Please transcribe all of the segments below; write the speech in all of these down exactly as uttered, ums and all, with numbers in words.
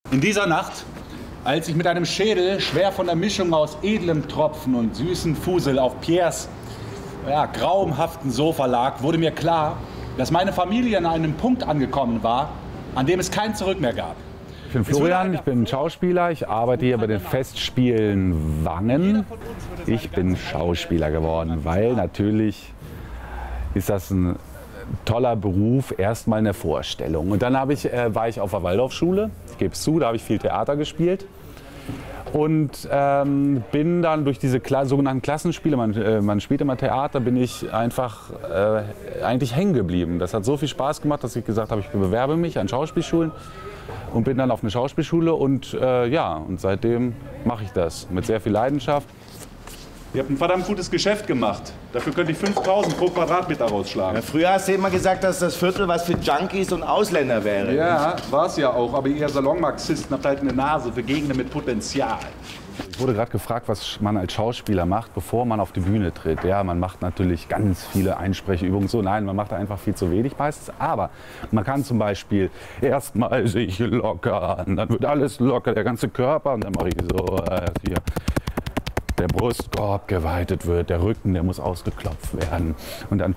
In dieser Nacht, als ich mit einem Schädel schwer von der Mischung aus edlem Tropfen und süßen Fusel auf Piers ja, grauenhaften Sofa lag, wurde mir klar, dass meine Familie an einem Punkt angekommen war, an dem es kein Zurück mehr gab. Ich bin Florian, ich bin Schauspieler, ich arbeite hier bei den Festspielen Wangen. Ich bin Schauspieler geworden, weil natürlich ist das ein toller Beruf, erstmal eine Vorstellung. Und dann habe ich, äh, war ich auf der Waldorfschule, ich gebe es zu, da habe ich viel Theater gespielt. Und ähm, bin dann durch diese Kla sogenannten Klassenspiele, man, äh, man spielt immer Theater, bin ich einfach äh, eigentlich hängen geblieben. Das hat so viel Spaß gemacht, dass ich gesagt habe, ich bewerbe mich an Schauspielschulen und bin dann auf eine Schauspielschule und äh, ja, und seitdem mache ich das mit sehr viel Leidenschaft. Ihr habt ein verdammt gutes Geschäft gemacht. Dafür könnte ich fünftausend pro Quadratmeter rausschlagen. Ja, früher hast du immer gesagt, dass das Viertel was für Junkies und Ausländer wäre. Ja, war es ja auch. Aber ihr Salonmarxisten habt halt eine Nase für Gegenden mit Potenzial. Ich wurde gerade gefragt, was man als Schauspieler macht, bevor man auf die Bühne tritt. Ja, man macht natürlich ganz viele Einsprechübungen. So, nein, man macht einfach viel zu wenig meistens. Aber man kann zum Beispiel erstmal sich lockern, dann wird alles locker, der ganze Körper. Und dann mache ich so, äh, hier. Der Brustkorb geweitet wird, der Rücken, der muss ausgeklopft werden. Und dann.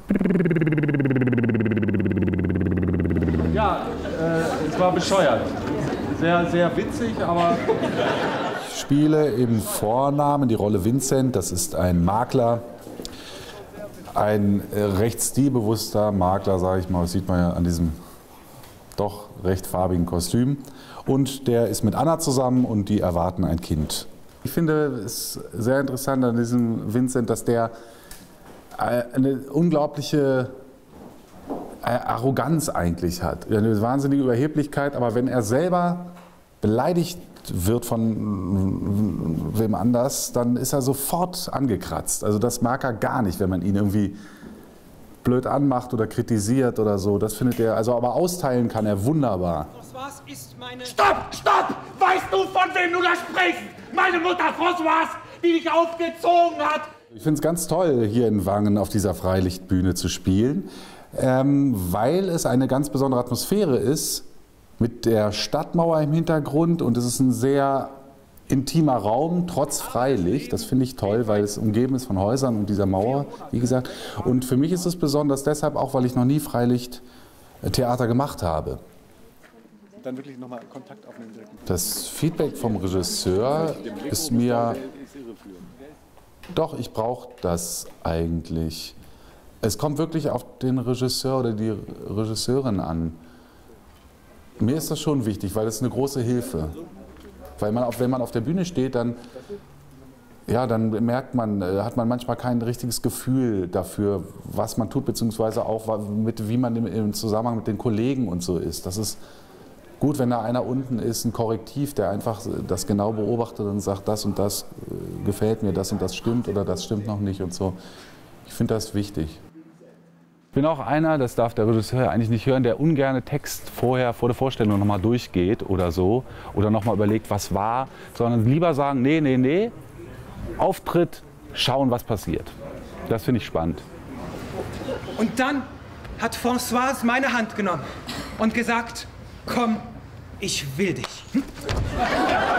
Ja, äh, es war bescheuert. Sehr, sehr witzig, aber. Ich spiele im Vornamen die Rolle Vincent, das ist ein Makler. Ein recht stilbewusster Makler, sage ich mal, das sieht man ja an diesem doch recht farbigen Kostüm. Und der ist mit Anna zusammen und die erwarten ein Kind. Ich finde es sehr interessant an diesem Vincent, dass der eine unglaubliche Arroganz eigentlich hat. Eine wahnsinnige Überheblichkeit, aber wenn er selber beleidigt wird von wem anders, dann ist er sofort angekratzt. Also das mag er gar nicht, wenn man ihn irgendwie blöd anmacht oder kritisiert oder so. Das findet er, also aber austeilen kann er wunderbar. Was ist meine... Stopp, stopp! Weißt du, von wem du da sprichst? Meine Mutter Françoise, die dich aufgezogen hat! Ich finde es ganz toll, hier in Wangen auf dieser Freilichtbühne zu spielen, ähm, weil es eine ganz besondere Atmosphäre ist, mit der Stadtmauer im Hintergrund, und es ist ein sehr intimer Raum, trotz Freilicht. Das finde ich toll, weil es umgeben ist von Häusern und dieser Mauer, wie gesagt. Und für mich ist es besonders deshalb auch, weil ich noch nie Freilichttheater gemacht habe. Dann wirklich nochmal Kontakt aufnehmen. Das Feedback vom Regisseur ist mir, doch, ich brauche das eigentlich. Es kommt wirklich auf den Regisseur oder die Regisseurin an. Mir ist das schon wichtig, weil das ist eine große Hilfe. Weil man, wenn man auf der Bühne steht, dann, ja, dann merkt man, hat man manchmal kein richtiges Gefühl dafür, was man tut, beziehungsweise auch mit, wie man im Zusammenhang mit den Kollegen und so ist. Das ist gut, wenn da einer unten ist, ein Korrektiv, der einfach das genau beobachtet und sagt, das und das gefällt mir, das und das stimmt oder das stimmt noch nicht und so. Ich finde das wichtig. Ich bin auch einer, das darf der Regisseur eigentlich nicht hören, der ungerne Text vorher vor der Vorstellung nochmal durchgeht oder so oder nochmal überlegt, was war, sondern lieber sagen, nee, nee, nee, Auftritt, schauen, was passiert. Das finde ich spannend. Und dann hat Françoise meine Hand genommen und gesagt, komm, ich will dich. Hm?